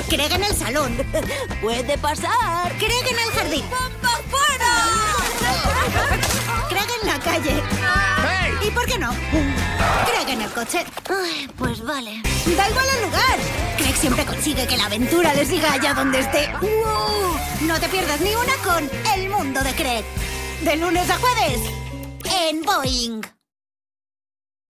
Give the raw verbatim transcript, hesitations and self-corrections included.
Craig en el salón. Puede pasar. Craig en el jardín. ¡Bomba fuera! Craig en la calle. ¡Hey! ¿Y por qué no? Craig en el coche. Ay, pues vale. Da igual el lugar. Craig siempre consigue que la aventura le siga allá donde esté. ¡Wow! No te pierdas ni una con El Mundo de Craig. De lunes a jueves en Boing.